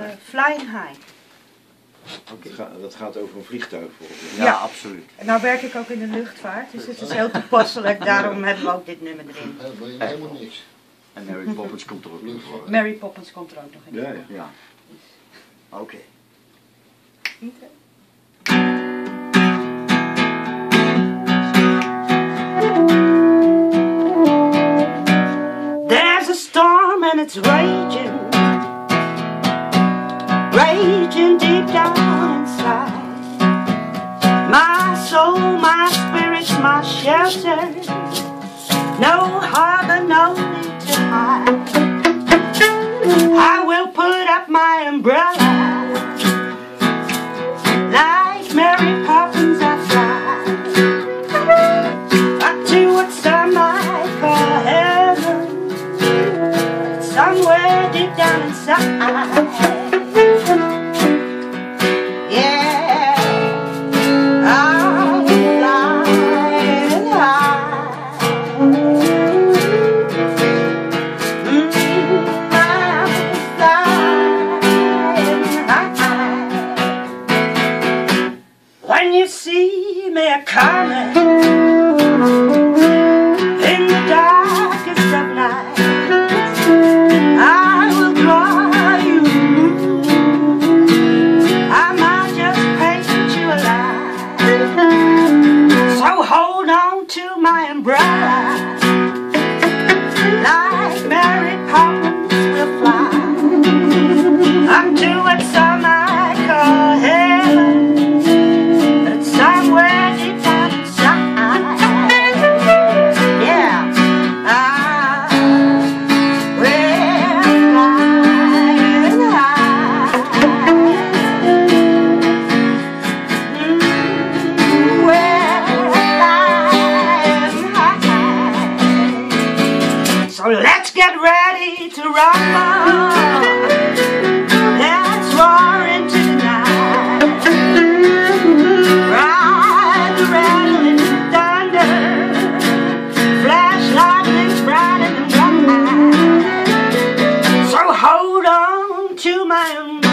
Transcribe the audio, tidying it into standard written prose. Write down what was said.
Flying High. Dat gaat over een vliegtuig volgens Ja, mij. Ja, absoluut. En nou werk ik ook in de luchtvaart, dus het is heel toepasselijk. Daarom hebben we ook dit nummer erin. Helemaal niks. En Mary Poppins komt er ook in voor. Mary Poppins komt er ook nog in. Ja, ja. Ja. Oké. There's a storm and it's raging, raging deep down inside. My soul, my spirit, my shelter, no harbor, no need to hide. I will put up my umbrella, like Mary Poppins I fly, up to what some might call heaven, somewhere deep down inside. Yeah, I'm flying high. I'm flying high. When you see me a-coming in the darkest of nights, I will draw you. I might just paint you alive. So hold on to my umbrella, like Mary Poppins will fly up to what some might call heaven, but it's somewhere deep down inside. Yeah, we're flying high. We're flying high. So let's get ready to rumble. Let's roar into the night. Ride the rattling thunder, flash lightning's bright and bright. So hold on to my